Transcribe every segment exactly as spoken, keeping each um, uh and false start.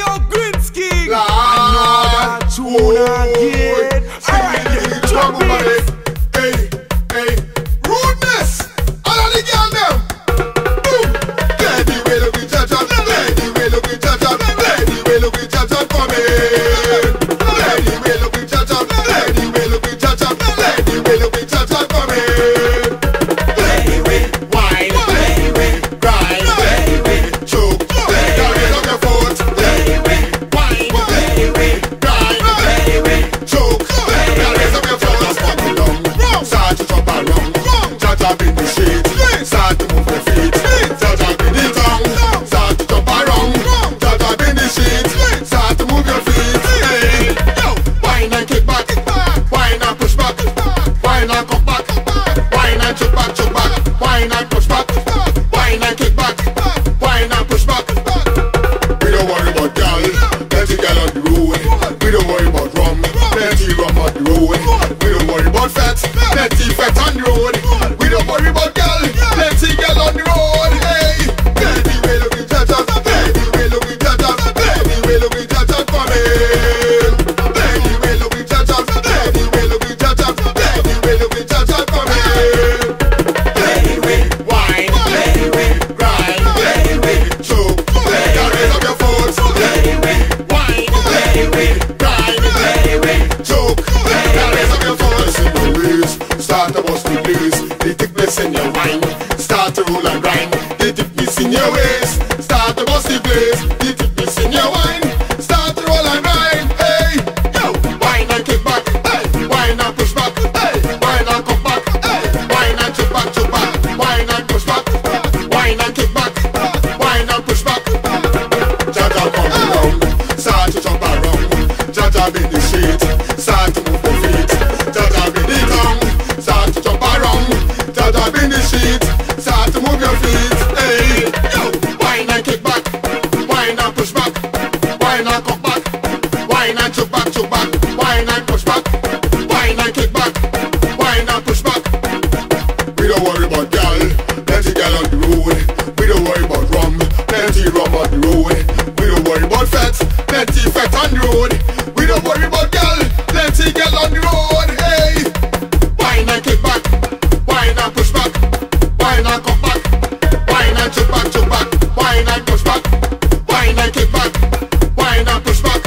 yo, Grinsky. Lord. I know that tune again. Alright, trouble, drop it. Hey, hey, rudeness. All of the girl them. Boom. Play the way look we judge up. Play the way look we judge up. Play the way look we judge up for me. Play the way look we judge up. Play the way look we judge up. Play the way look we judge up for me. Play the way, wine. Play the way, grind. Play the way, choke. Play the way, look your foot. Play the way, wine. Play the way, grind. Play the way, choke. Play the way, look your foot. Start to jump around, judge up in the street. Start to move your feet, judge up in the tongue. Start to jump around, judge up in the street. Start to move your feet. Hey, yo, wine and kick back, wine and push back, wine and come back, wine and choke back, choke back, wine and push back, wine and kick back, wine and push back. We don't worry about girl, plenty girl on the road. We don't worry about rum, plenty rum on the road. We don't worry about fat, plenty fat on the road. We don't worry about girl, plenty girl on the road. Hey, play the way look we judge up, play the way look we judge up, play the way look we judge up for me. Play the way look we judge up, play the way look we judge up, play the way look we judge up for me. Play the way, wine, play the way, grind, play the way, choke, play the raise up your foot. Play the way, wine, play the way, grind, play the way, choke, play the raise up your foot. Start to bust the place, the thickness in your wine. Start to roll and grind, the thickness in your waist. Start to bust the place, the thickness in your wine. Start to roll and grind, hey, yo, wine and kick back, hey, wine and push back, hey, wine and come back, hey, wine and choke back, choke back, wine and push back, wine and kick back, wine and push back. Jaja come around, start to jump around, Jaja in the street, start to move the feet, Jaja in the tongue. Start to jump around, judge up in the street. Start to move your feet, hey, yo, wine and kick back, wine and push back, wine and come back, wine and choke back, choke back, wine and push back, wine and kick back, wine and push back. We don't worry about girl, plenty girl on the road. We don't worry about rum, plenty rum on the road. We don't worry about fat, plenty fat on the road. We don't worry about girl, plenty girl on the road, hey. Wine and kick back, wine and push back, wine and come back, wine and choke back, choke back, wine and push back, wine and kick back, wine and push back,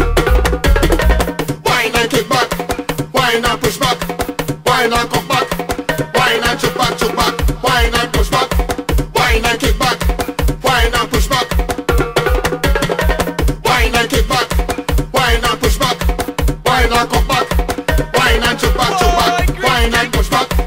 wine and kick back, wine and push back, wine and come back, wine and choke back, choke back, wine and push back, wine and kick back, wine and push back, wine and kick back, wine and push back, wine and come back, wine and choke back, choke back. Wine and push back.